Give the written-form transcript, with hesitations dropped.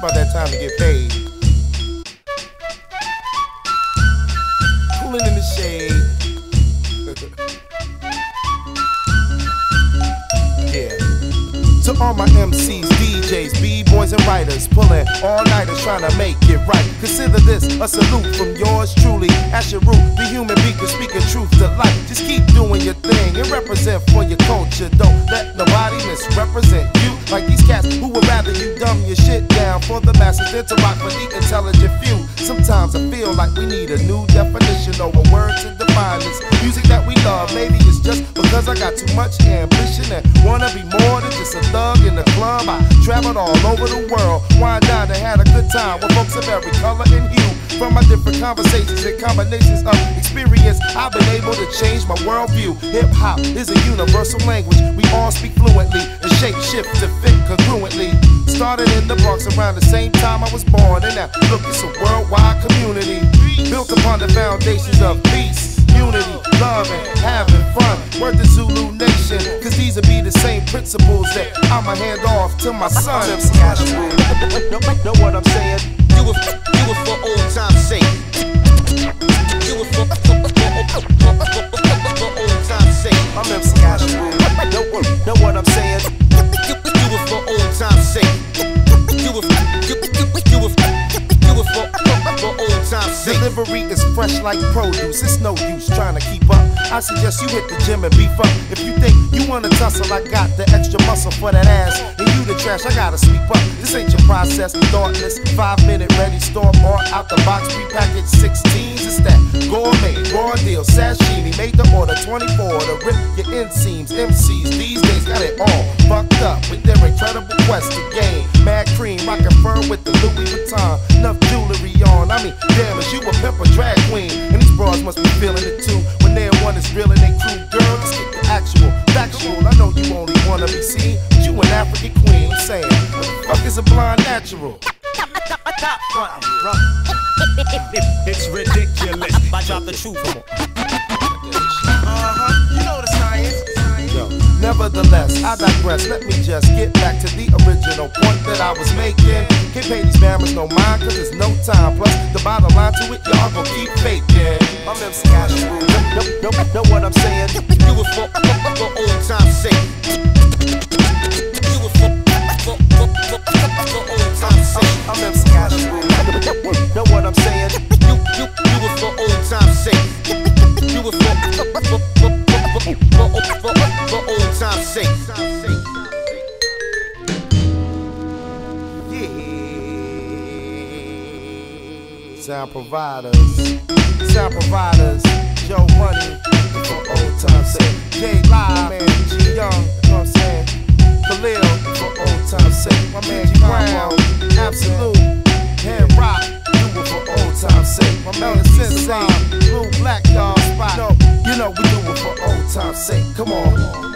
about that time to get paid. Cooling in the shade. Yeah. To all my MCs, DJs, B-boys and writers, pulling all-nighters trying to make it right. Consider this a salute from yours truly, Asheru, the human beacon speaking truth to life. Just keep doing your thing and represent for your culture. Don't let nobody misrepresent you like these cats who would rather you dumb your shit down for the masses than to rock for the intelligent few. Sometimes I feel like we need a new definition or a word to define this music that we love. Maybe it's just because I got too much ambition and wanna be more than just a thug in the club. I traveled all over the world, wind down and had a good time with folks of every color and hue. From my different conversations and combinations of experience, I've been able to change my worldview. Hip-hop is a universal language we all speak fluently and shape shift to fit congruently. Started in the Bronx around the same time I was born, and now look, it's a worldwide community built upon the foundations of peace, unity, love, and having fun. Word to Zulu Nation, cause these will be the same principles that I'ma hand off to my son. Know what I'm saying? Do it for old time's sake. Do it for old time's sake. I'm MC Asheru. Know what I'm saying? Do it for old time's sake. Do it for old time's sake. Delivery is fresh like produce. It's no use trying to keep up. I suggest you hit the gym and beef up. If you think you wanna tussle, I got the extra muscle for that ass. And you the trash, I gotta sweep up. This ain't your process, thoughtless. 5-minute ready, store bought out the box, prepackaged 16s. It's that gourmet, raw deal, sashimi. Made the order 24 to rip your inseams. MCs these days got it all fucked up with their incredible quest to gain. Mad cream, rockin' fur with the Louis Vuitton. Enough jewelry on. I mean, damn, is you a pimp or drag queen? And these bras must be feeling it too. When their one is real and they crew, girl, just get the actual, factual. I know you only wanna be seen, but you an African queen. I'm saying, what the fuck is a blind natural? It's ridiculous. I drop the truth. You know the science. Yo, nevertheless, I digress. Let me just get back to the original point that I was making. Can't pay these mammals no mind, cause there's no time. Plus, the bottom line to it, y'all gon' keep faking. I'm MC Asheru. Know what I'm saying? Do it for old time's sake. Do it for old time's sake. I'm MC Asheru. Know what I'm saying? Do it for old time's sake. Do it for old time's sake. Sound providers, Joe Money, for old time's sake. J Live, man, G Young, you know what I'm saying? Khalil, for old time's sake. My man G Brown, Absolute, Head Rock, do it for old time's sake. My man Sensei, Blue Black, y'all spot. You know we do it for old time's sake. Come on.